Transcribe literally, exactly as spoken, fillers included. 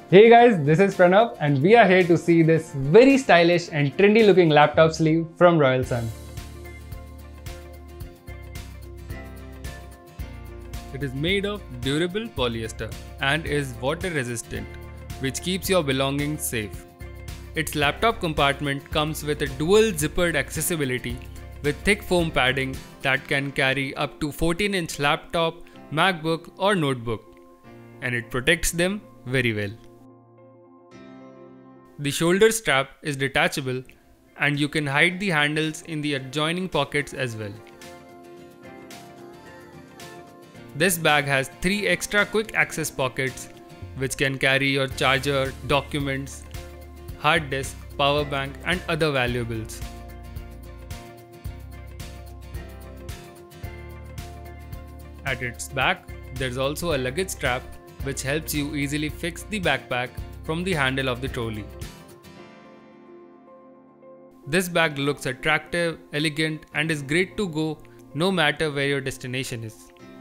Hey guys, this is Pranav and we are here to see this very stylish and trendy looking laptop sleeve from Royal Sun. It is made of durable polyester and is water resistant, which keeps your belongings safe. Its laptop compartment comes with a dual zippered accessibility with thick foam padding that can carry up to fourteen inch laptop, MacBook or notebook, and it protects them very well. The shoulder strap is detachable and you can hide the handles in the adjoining pockets as well. This bag has three extra quick access pockets which can carry your charger, documents, hard disk, power bank and other valuables. At its back, there is also a luggage strap which helps you easily fix the backpack from the handle of the trolley. This bag looks attractive, elegant and is great to go no matter where your destination is.